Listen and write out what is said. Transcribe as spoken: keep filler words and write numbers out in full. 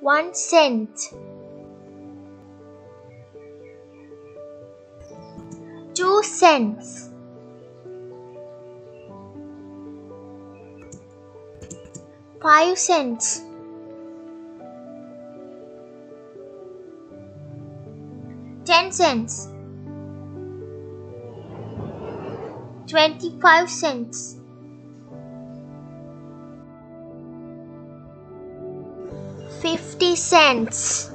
One cent. Two cents. Five cents. Ten cents. Twenty-five cents. Fifty cents.